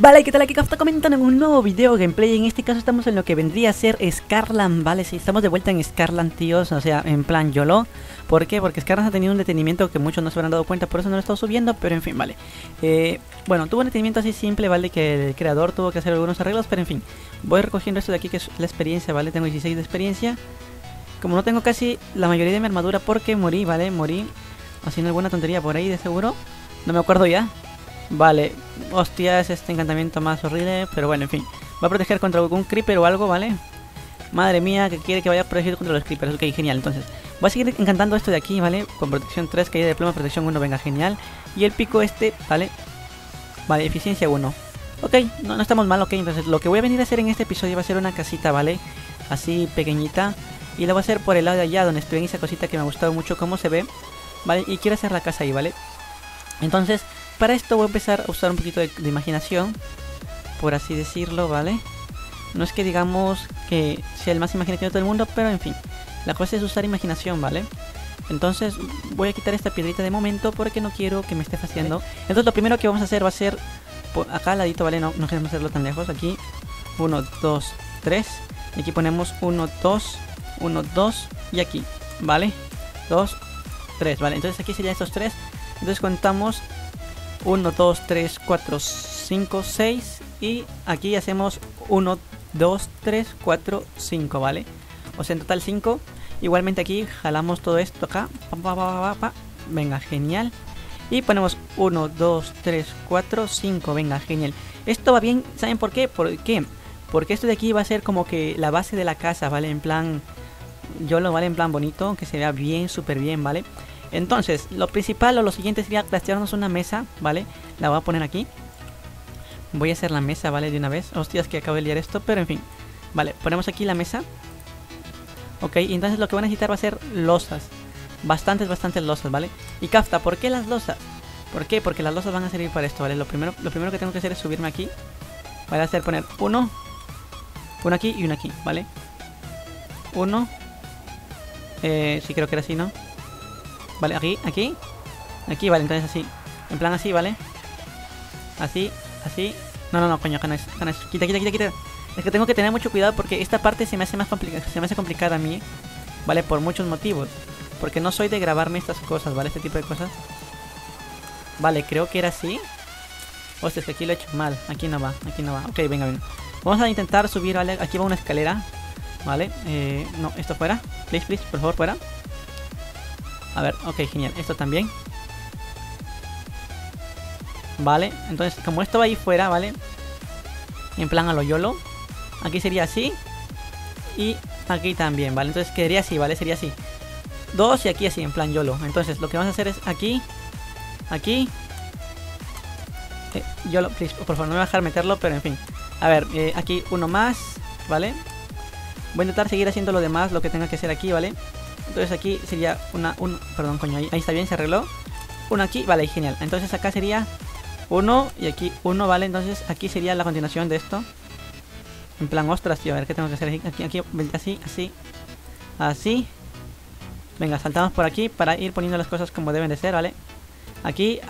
Vale, ¿qué tal? Aquí está comentando en un nuevo video gameplay. En este caso estamos en lo que vendría a ser Scarland, ¿vale? Sí, estamos de vuelta en Scarland, tíos, o sea, en plan YOLO. ¿Por qué? Porque Scarland ha tenido un detenimiento que muchos no se habrán dado cuenta, por eso no lo he estado subiendo, pero en fin, vale. Bueno, tuvo un detenimiento así simple, ¿vale? Que el creador tuvo que hacer algunos arreglos, pero en fin. Voy recogiendo esto de aquí que es la experiencia, ¿vale? Tengo 16 de experiencia. Como no tengo casi la mayoría de mi armadura porque morí, ¿vale? Morí haciendo alguna tontería por ahí, de seguro. No me acuerdo ya. Vale, hostia, es este encantamiento más horrible, pero bueno, en fin. Va a proteger contra algún creeper o algo, ¿vale? Madre mía, que quiere que vaya protegido contra los creepers. Ok, genial, entonces voy a seguir encantando esto de aquí, ¿vale? Con protección 3, caída de pluma, protección 1, venga, genial. Y el pico este, ¿vale? Vale, eficiencia 1. Ok, no estamos mal, ok. Entonces lo que voy a venir a hacer en este episodio va a ser una casita, ¿vale? Así pequeñita. Y la voy a hacer por el lado de allá, donde estoy en esa cosita que me ha gustado mucho cómo se ve, ¿vale? Y quiero hacer la casa ahí, ¿vale? Entonces, para esto voy a empezar a usar un poquito de imaginación, por así decirlo, ¿vale? No es que digamos que sea el más imaginativo de todo el mundo, pero en fin, la cosa es usar imaginación, ¿vale? Entonces voy a quitar esta piedrita de momento porque no quiero que me esté fastidiando. Entonces lo primero que vamos a hacer va a ser por acá al ladito, ¿vale? No queremos hacerlo tan lejos. Aquí 1, 2, 3. Y aquí ponemos 1, 2, 1, 2 y aquí, ¿vale? 2, 3, ¿vale? Entonces aquí serían estos 3. Entonces contamos 1, 2, 3, 4, 5, 6. Y aquí hacemos 1, 2, 3, 4, 5, ¿vale? O sea, en total 5. Igualmente aquí jalamos todo esto acá. Venga, genial. Y ponemos 1, 2, 3, 4, 5. Venga, genial. Esto va bien, ¿saben por qué? Porque esto de aquí va a ser como que la base de la casa, ¿vale? En plan YOLO, ¿vale? En plan bonito, que se vea bien, súper bien, ¿vale? Entonces, lo principal o lo siguiente sería craftearnos una mesa, ¿vale? La voy a poner aquí. Voy a hacer la mesa, ¿vale? De una vez. Hostias, que acabo de liar esto, pero en fin. Vale, ponemos aquí la mesa. Ok, y entonces lo que voy a necesitar va a ser losas. Bastantes losas, ¿vale? Y Kafta, ¿por qué las losas? ¿Por qué? Porque las losas van a servir para esto, ¿vale? Lo primero que tengo que hacer es subirme aquí. Voy a hacer poner uno aquí y uno aquí, ¿vale? Uno. Sí, creo que era así, ¿no? Vale, aquí, vale, entonces así. En plan así, ¿vale? Así. No, coño, acá no es. Quita. Es que tengo que tener mucho cuidado porque esta parte se me hace más complicada. Se me hace complicada a mí, ¿vale? Por muchos motivos. Porque no soy de grabarme estas cosas, ¿vale? Este tipo de cosas. Vale, creo que era así. Hostia, es que aquí lo he hecho mal. Aquí no va. Ok, venga. Vamos a intentar subir, ¿vale? Aquí va una escalera, ¿vale? No, esto fuera. Please, por favor, fuera. A ver, ok, genial. Esto también. Vale, entonces como esto va ahí fuera, ¿vale? En plan a lo YOLO. Aquí sería así. Y aquí también, ¿vale? Entonces quedaría así, ¿vale? Sería así. 2 y aquí así, en plan YOLO. Entonces lo que vamos a hacer es aquí. YOLO, please, por favor, no me voy a dejar meterlo, pero en fin. A ver, aquí uno más, ¿vale? Voy a intentar seguir haciendo lo demás, lo que tenga que hacer aquí, ¿vale? Entonces aquí sería perdón, coño, ahí está bien, se arregló. Uno aquí, vale, genial. Entonces acá sería 1 y aquí 1, ¿vale? Entonces aquí sería la continuación de esto. En plan, ostras, tío, a ver qué tengo que hacer aquí, así. Venga, saltamos por aquí para ir poniendo las cosas como deben de ser, ¿vale? Aquí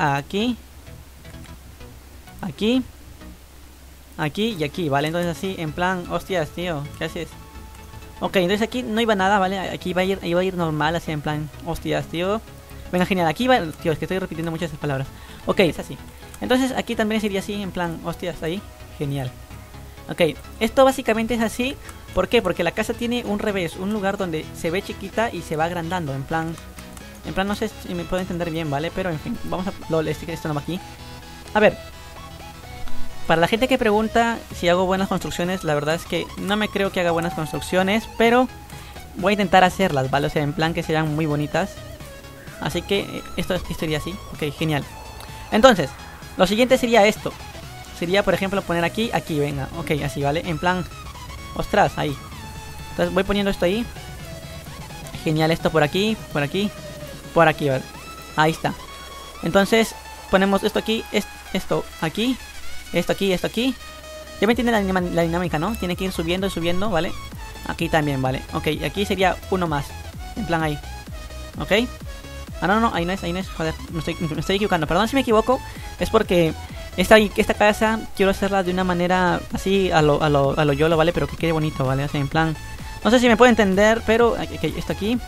y aquí, ¿vale? Entonces así, en plan, hostias, tío, ¿qué haces? Ok, entonces aquí no iba nada, ¿vale? Aquí iba a ir normal, así en plan, hostias, tío. Venga, genial, aquí va, tío, es que estoy repitiendo muchas palabras. Ok, es así. Entonces aquí también sería así, en plan, hostias, ahí, genial. Ok, esto básicamente es así. ¿Por qué? Porque la casa tiene un revés, un lugar donde se ve chiquita y se va agrandando, en plan, no sé si me puedo entender bien, ¿vale? Pero en fin, vamos a... esto no va aquí. A ver, para la gente que pregunta si hago buenas construcciones, la verdad es que no me creo que haga buenas construcciones, pero voy a intentar hacerlas, ¿vale? O sea, en plan que sean muy bonitas. Así que esto sería así. Ok, genial. Entonces, lo siguiente sería esto. Sería, por ejemplo, poner aquí, venga. Ok, así, ¿vale? En plan, ostras, ahí. Entonces voy poniendo esto ahí. Genial, esto por aquí, ¿vale? Ahí está. Entonces, ponemos esto aquí, esto aquí. Esto aquí. Ya me entiende la dinámica, ¿no? Tiene que ir subiendo, ¿vale? Aquí también, ¿vale? Ok, aquí sería uno más. En plan ahí. ¿Ok? Ah, no, ahí no es. Joder, me estoy equivocando. Perdón si me equivoco. Es porque Esta casa quiero hacerla de una manera así a lo YOLO, ¿vale? Pero que quede bonito, ¿vale? Así en plan... No sé si me puede entender, pero... esto aquí...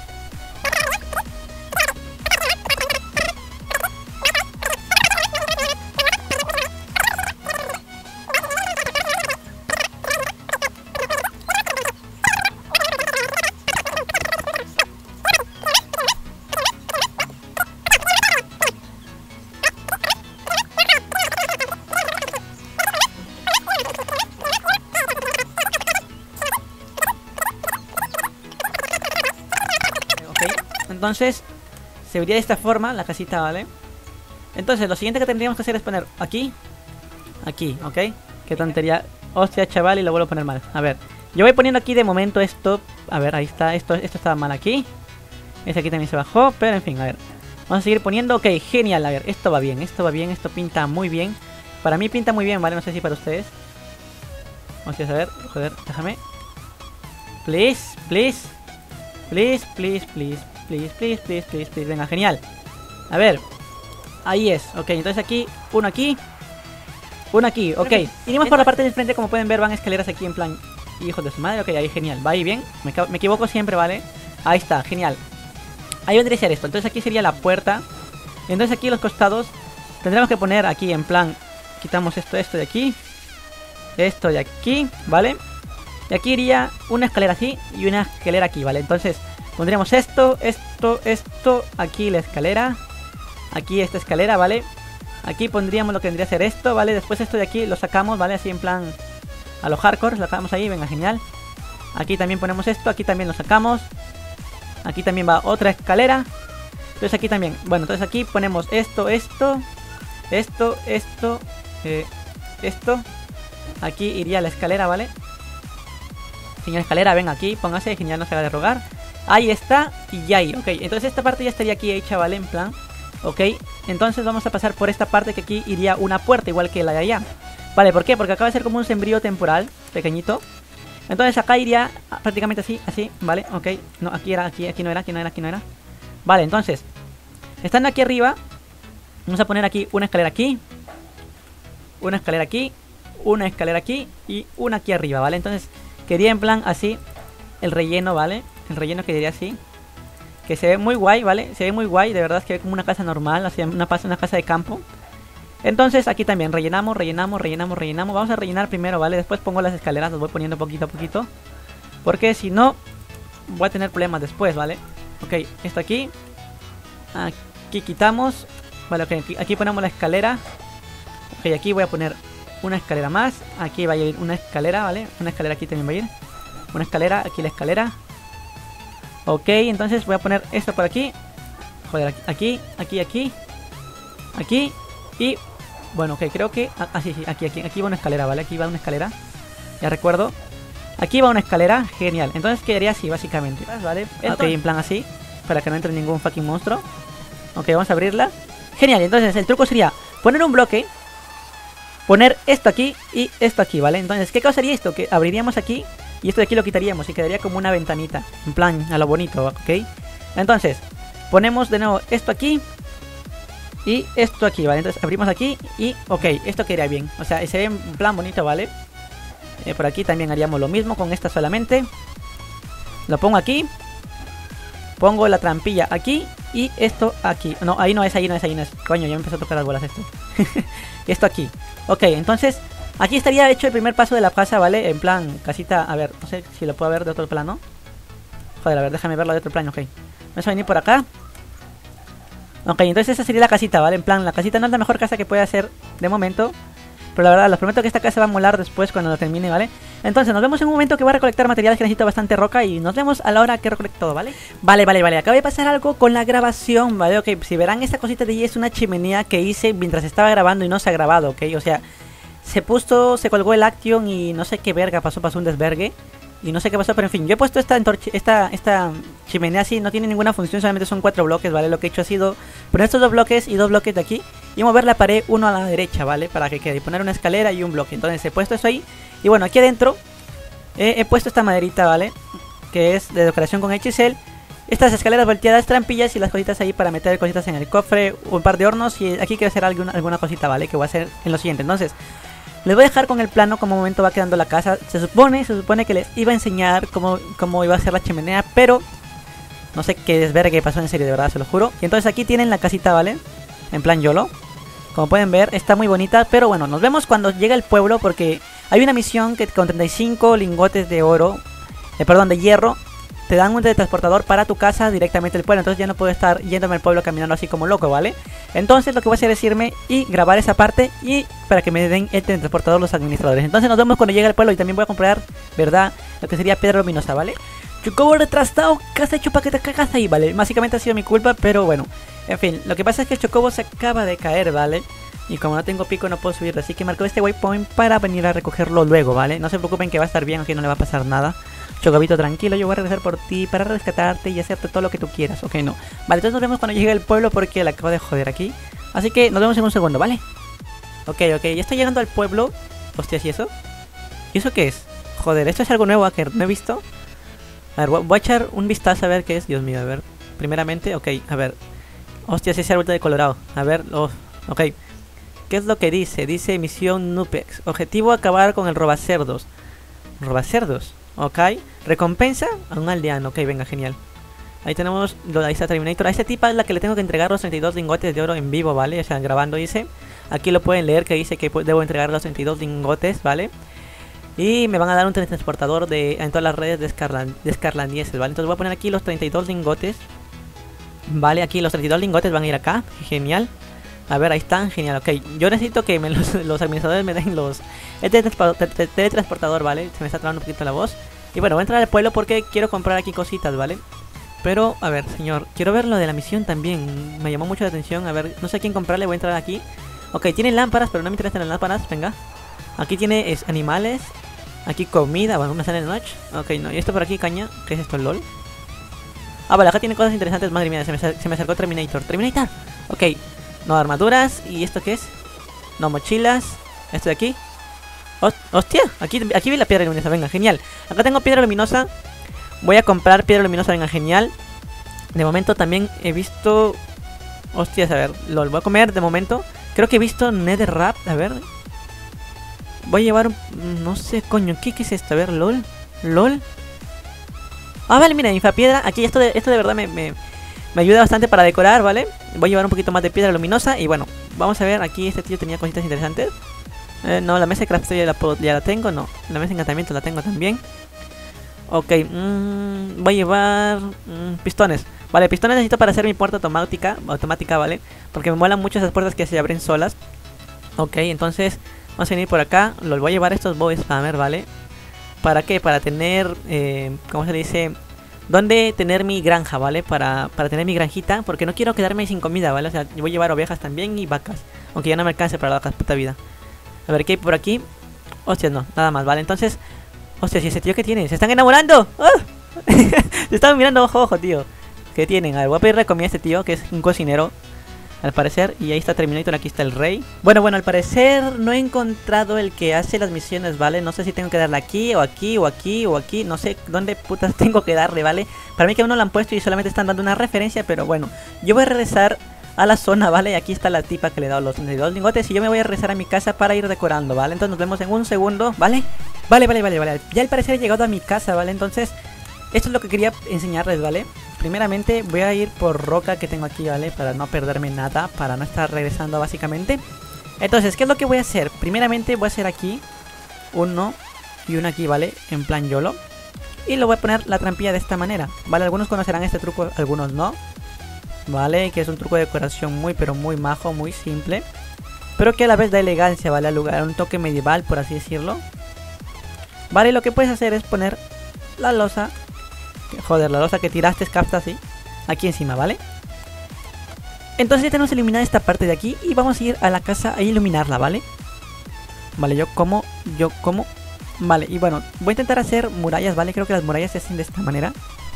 Entonces, se vería de esta forma la casita, ¿vale? Entonces, lo siguiente que tendríamos que hacer es poner aquí. Aquí, ¿ok? Qué tontería. Hostia, chaval, y lo vuelvo a poner mal. A ver, yo voy poniendo aquí de momento esto. A ver, ahí está, esto estaba mal aquí. Ese aquí también se bajó, pero en fin, a ver. Vamos a seguir poniendo, ok, genial, a ver, esto va bien, esto pinta muy bien. Para mí pinta muy bien, ¿vale? No sé si para ustedes. Vamos a ver, joder, déjame. Please, please. Please, please, please. Please, please, please, please, please. Venga, genial. A ver. Ahí es. Ok, entonces aquí. Uno aquí. Uno aquí. Ok. Iremos por la parte del frente. Como pueden ver, van escaleras aquí en plan... Hijos de su madre. Ok, ahí genial. Va ahí bien. Me equivoco siempre, ¿vale? Ahí está. Genial. Ahí vendría a ser esto. Entonces aquí sería la puerta. Entonces aquí los costados tendremos que poner aquí en plan... Quitamos esto de aquí. Esto de aquí. ¿Vale? Y aquí iría una escalera así y una escalera aquí, ¿vale? Entonces... Pondríamos esto, aquí la escalera. Aquí esta escalera, ¿vale? Aquí pondríamos lo que vendría a ser esto, ¿vale? Después esto de aquí lo sacamos, ¿vale? Así en plan a lo hardcore, lo sacamos ahí, venga, genial. Aquí también ponemos esto, aquí también lo sacamos. Aquí también va otra escalera. Entonces aquí también, bueno, entonces aquí ponemos esto. Aquí iría la escalera, ¿vale? Señora escalera, venga aquí, póngase, genial, no se haga de rogar. Ahí está, y ya ahí, ok. Entonces esta parte ya estaría aquí hecha, ¿vale? En plan, ok. Entonces vamos a pasar por esta parte que aquí iría una puerta, igual que la de allá. Vale, ¿por qué? Porque acaba de ser como un sembrío temporal, pequeñito. Entonces acá iría prácticamente así, ¿vale? Ok, no, aquí no era. Vale, entonces, estando aquí arriba, vamos a poner aquí una escalera aquí. Una escalera aquí, una escalera aquí y una aquí arriba, ¿vale? Entonces, quería en plan así el relleno, ¿vale? El relleno quedaría así. Que se ve muy guay, ¿vale? Se ve muy guay, de verdad es que ve como una casa normal, así una casa de campo. Entonces aquí también rellenamos. Vamos a rellenar primero, ¿vale? Después pongo las escaleras, las voy poniendo poquito a poquito. Porque si no, voy a tener problemas después, ¿vale? Ok, esto aquí. Aquí quitamos. Vale, ok, aquí ponemos la escalera. Ok, aquí voy a poner una escalera más. Aquí va a ir una escalera, ¿vale? Una escalera aquí también va a ir. Una escalera, aquí la escalera. Ok, entonces voy a poner esto por aquí. Joder, aquí. Aquí. Y... Bueno, ok, creo que... sí, aquí va una escalera, ¿vale? Aquí va una escalera. Ya recuerdo. Aquí va una escalera, genial. Entonces quedaría así, básicamente, ¿vale? Ok, en plan así, para que no entre ningún fucking monstruo. Ok, vamos a abrirla. Genial, entonces el truco sería poner un bloque, poner esto aquí y esto aquí, ¿vale? Entonces, ¿qué causaría esto? Que abriríamos aquí y esto de aquí lo quitaríamos y quedaría como una ventanita, en plan, a lo bonito, ¿ok? Entonces, ponemos de nuevo esto aquí y esto aquí, ¿vale? Entonces abrimos aquí y, ok, esto quedaría bien. O sea, se ve en plan bonito, ¿vale? Por aquí también haríamos lo mismo con esta solamente. Lo pongo aquí. Pongo la trampilla aquí y esto aquí. No, ahí no es. Coño, ya me empezó a tocar las bolas esto. Esto aquí. Ok, entonces aquí estaría hecho el primer paso de la casa, ¿vale? En plan, casita, a ver, no sé si lo puedo ver de otro plano. Joder, a ver, déjame verlo de otro plano, ok. Vamos a venir por acá. Ok, entonces esa sería la casita, ¿vale? En plan, la casita no es la mejor casa que puede hacer de momento, pero la verdad, les prometo que esta casa va a molar después cuando lo termine, ¿vale? Entonces, nos vemos en un momento que voy a recolectar materiales, que necesito bastante roca, y nos vemos a la hora que recolecto todo, ¿vale? Vale, acaba de pasar algo con la grabación, ¿vale? Ok, si verán, esta cosita de allí es una chimenea que hice mientras estaba grabando y no se ha grabado, ¿ok? O sea, se colgó el Action y no sé qué verga pasó un desvergue. Y no sé qué pasó, pero en fin, yo he puesto esta chimenea así, no tiene ninguna función, solamente son 4 bloques, ¿vale? Lo que he hecho ha sido poner estos 2 bloques y 2 bloques de aquí y mover la pared uno a la derecha, ¿vale? Para que quede, y poner una escalera y un bloque. Entonces he puesto eso ahí y bueno, aquí adentro he puesto esta maderita, ¿vale? Que es de decoración con HSL. estas escaleras volteadas, trampillas y las cositas ahí para meter cositas en el cofre, un par de hornos. Y aquí quiero hacer alguna cosita, ¿vale? Que voy a hacer en lo siguiente. Entonces, les voy a dejar con el plano como momento va quedando la casa. Se supone que les iba a enseñar cómo iba a ser la chimenea, pero no sé qué desvergue pasó, en serio, de verdad, se lo juro. Y entonces aquí tienen la casita, ¿vale? En plan YOLO. Como pueden ver, está muy bonita. Pero bueno, nos vemos cuando llega el pueblo, porque hay una misión que con 35 lingotes de oro, de hierro, te dan un teletransportador para tu casa directamente al pueblo. Entonces ya no puedo estar yéndome al pueblo caminando así como loco, ¿vale? Entonces lo que voy a hacer es irme y grabar esa parte, y para que me den el teletransportador los administradores. Entonces nos vemos cuando llegue al pueblo. Y también voy a comprar, ¿verdad? Lo que sería piedra luminosa, ¿vale? Chocobo retrasado, ¿qué has hecho para que te cagas ahí? Vale, básicamente ha sido mi culpa, pero bueno. En fin, lo que pasa es que el chocobo se acaba de caer, ¿vale? Y como no tengo pico no puedo subir, así que marco este waypoint para venir a recogerlo luego, ¿vale? No se preocupen que va a estar bien, aunque no le va a pasar nada. Chocobito, tranquilo, yo voy a regresar por ti para rescatarte y hacerte todo lo que tú quieras, ok, no. Vale, entonces nos vemos cuando llegue al pueblo, porque la acabo de joder aquí. Así que nos vemos en un segundo, ¿vale? Ok, ya estoy llegando al pueblo. Hostias, ¿y eso? ¿Y eso qué es? Joder, esto es algo nuevo que no he visto. A ver, voy a echar un vistazo a ver qué es. Dios mío, a ver. Primeramente, ok, a ver. Hostias, ese árbol de colorado. A ver, ok. ¿Qué es lo que dice? Dice misión Nupex. Objetivo: acabar con el robacerdos. ¿Robacerdos? Ok. Recompensa a un aldeano. Ok, venga, genial. Ahí tenemos, ahí está Terminator. A esta tipa es la que le tengo que entregar los 32 lingotes de oro en vivo, ¿vale? O sea, grabando dice. Aquí lo pueden leer, que dice que debo entregar los 32 lingotes, ¿vale? Y me van a dar un teletransportador en todas las redes de Scarlandieses, ¿vale? Entonces voy a poner aquí los 32 lingotes. Vale, aquí los 32 lingotes van a ir acá. Genial. A ver, ahí están, genial, ok. Yo necesito que los administradores me den el teletransportador, ¿vale? Se me está trabando un poquito la voz. Y bueno, voy a entrar al pueblo porque quiero comprar aquí cositas, ¿vale? Pero, a ver, señor, quiero ver lo de la misión también. Me llamó mucho la atención, a ver, no sé a quién comprarle, voy a entrar aquí. Ok, tiene lámparas, pero no me interesan las lámparas, venga. Aquí tiene animales. Aquí comida, bueno, me sale de noche. Ok, no, y esto por aquí, caña. ¿Qué es esto, lol? Ah, vale, acá tiene cosas interesantes, madre mía, se me acercó Terminator. ¡Terminator! Ok, no, armaduras. ¿Y esto qué es? No, mochilas. ¿Esto de aquí? ¡Hostia! Aquí vi la piedra luminosa, venga, genial. Acá tengo piedra luminosa. Voy a comprar piedra luminosa, venga, genial. De momento también he visto... Hostias, a ver, lol, voy a comer de momento. Creo que he visto netherrack, a ver. Voy a llevar un... No sé, coño, ¿qué es esto? A ver, lol. Ah, vale, mira, infapiedra. Aquí esto de verdad me ayuda bastante para decorar, ¿vale? Voy a llevar un poquito más de piedra luminosa. Y bueno, vamos a ver, aquí este tío tenía cositas interesantes. No, la mesa de crafteo ya la tengo, no. La mesa de encantamiento la tengo también. Ok, voy a llevar pistones. Vale, pistones necesito para hacer mi puerta automática, ¿vale? Porque me molan mucho esas puertas que se abren solas. Ok, entonces vamos a venir por acá. Los voy a llevar estos bow spammer, ¿vale? ¿Para qué? Para tener, ¿cómo se dice? ¿Dónde tener mi granja, ¿vale? Para tener mi granjita, porque no quiero quedarme sin comida, ¿vale? O sea, yo voy a llevar ovejas también y vacas. Aunque ya no me alcance para las vacas, puta vida. A ver, ¿qué hay por aquí? Hostias, no, nada más, ¿vale? Entonces, hostias, ¿y ese tío qué tiene? ¡Se están enamorando! ¡Oh! Se están mirando ojo a ojo, tío. ¿Qué tienen? A ver, voy a pedirle comida a este tío, que es un cocinero, al parecer. Y ahí está Terminator, aquí está el rey. Bueno, al parecer no he encontrado el que hace las misiones, ¿vale? No sé si tengo que darle aquí, o aquí, o aquí, o aquí. No sé dónde putas tengo que darle, ¿vale? Para mí que aún no lo han puesto y solamente están dando una referencia. Pero bueno, yo voy a regresar a la zona, ¿vale? Aquí está la tipa que le he dado los 32 lingotes. Y yo me voy a regresar a mi casa para ir decorando, ¿vale? Entonces nos vemos en un segundo, ¿vale? Vale. Ya al parecer he llegado a mi casa, ¿vale? Entonces, esto es lo que quería enseñarles, ¿vale? Primeramente voy a ir por roca que tengo aquí, ¿vale? Para no perderme nada, para no estar regresando básicamente. Entonces, ¿qué es lo que voy a hacer? Primeramente voy a hacer aquí uno y uno aquí, ¿vale? En plan YOLO. Y lo voy a poner la trampilla de esta manera, ¿vale? Algunos conocerán este truco, algunos no, ¿vale? Que es un truco de decoración muy, pero muy majo, muy simple, pero que a la vez da elegancia, ¿vale? Al lugar, un toque medieval, por así decirlo. Vale, y lo que puedes hacer es poner la losa. Joder, la losa que tiraste capta así aquí encima, ¿vale? Entonces ya tenemos eliminada esta parte de aquí. Y vamos a ir a la casa a iluminarla, ¿vale? Vale, yo como. Vale, y bueno, voy a intentar hacer murallas, ¿vale? Creo que las murallas se hacen de esta manera.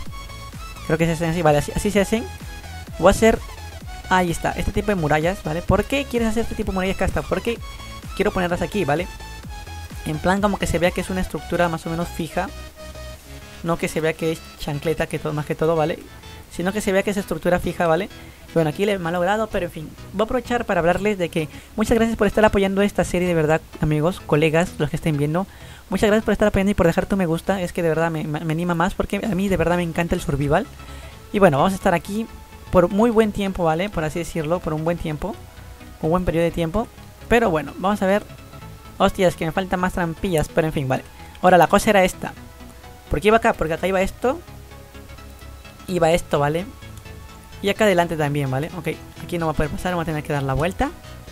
Creo que se hacen así, vale, así se hacen. Voy a hacer, ahí está, este tipo de murallas, ¿vale? ¿Por qué quieres hacer este tipo de murallas, Casta? Porque quiero ponerlas aquí, ¿vale? En plan como que se vea que es una estructura más o menos fija. No que se vea que es chancleta, que todo, más que todo, ¿vale? sino que se vea que es estructura fija, ¿vale? Bueno, aquí le he malogrado, pero en fin, voy a aprovechar para hablarles de que muchas gracias por estar apoyando esta serie, de verdad, amigos, colegas, los que estén viendo. Muchas gracias por estar apoyando y por dejar tu me gusta, es que de verdad me anima más, porque a mí de verdad me encanta el survival. Y bueno, vamos a estar aquí por muy buen tiempo, ¿vale? Por así decirlo, por un buen tiempo, un buen periodo de tiempo. Pero bueno, vamos a ver. Hostias, que me faltan más trampillas, pero en fin, vale. Ahora la cosa era esta. ¿Por qué iba acá? Porque acá iba esto. Iba esto, ¿vale? Y acá adelante también, ¿vale? Ok, aquí no va a poder pasar, vamos a tener que dar la vuelta.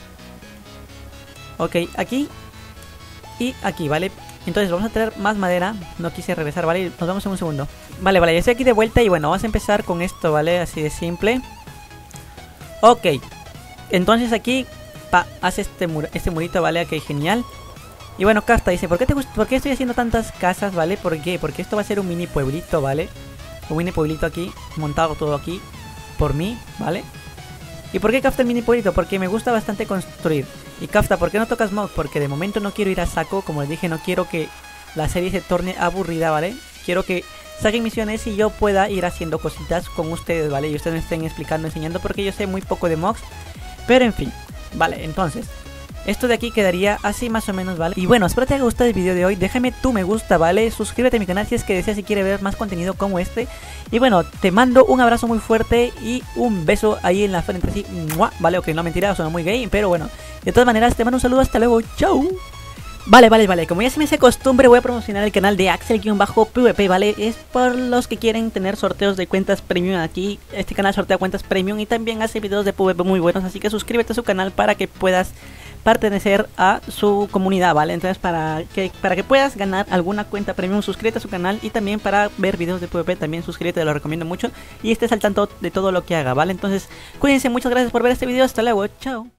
Ok, aquí y aquí, ¿vale? Entonces vamos a tener más madera. No quise regresar, ¿vale? Nos vemos en un segundo. Vale, ya estoy aquí de vuelta y bueno, vamos a empezar con esto, ¿vale? Así de simple. Ok, entonces aquí hace este murito, ¿vale? Ok, genial. Y bueno, Kafta dice, ¿por qué estoy haciendo tantas casas, ¿vale? ¿Por qué? Porque esto va a ser un mini pueblito, ¿vale? Un mini pueblito aquí, montado todo aquí por mí, ¿vale? ¿Y por qué Kafta el mini pueblito? Porque me gusta bastante construir. Y Kafta, ¿por qué no tocas mods? Porque de momento no quiero ir a saco, como les dije, no quiero que la serie se torne aburrida, ¿vale? Quiero que saquen misiones y yo pueda ir haciendo cositas con ustedes, ¿vale? Y ustedes me estén explicando, enseñando, porque yo sé muy poco de mods. Pero en fin, vale, entonces esto de aquí quedaría así más o menos, ¿vale? Y bueno, espero te haya gustado el video de hoy. Déjame tu me gusta, ¿vale? Suscríbete a mi canal si es que deseas y quieres ver más contenido como este. Y bueno, te mando un abrazo muy fuerte y un beso ahí en la frente, así, ¡mua! Vale, ok, no mentira, suena muy gay, pero bueno. De todas maneras, te mando un saludo, hasta luego, chau. Vale, como ya se me hace costumbre, voy a promocionar el canal de Axel-PvP, ¿vale? Es por los que quieren tener sorteos de cuentas premium aquí. Este canal sortea cuentas premium y también hace videos de PvP muy buenos, así que suscríbete a su canal para que puedas pertenecer a su comunidad, ¿vale? Entonces para que puedas ganar alguna cuenta premium, suscríbete a su canal, y también para ver videos de PvP también suscríbete, te lo recomiendo mucho y estés al tanto de todo lo que haga, ¿vale? Entonces cuídense, muchas gracias por ver este video, hasta luego, chao.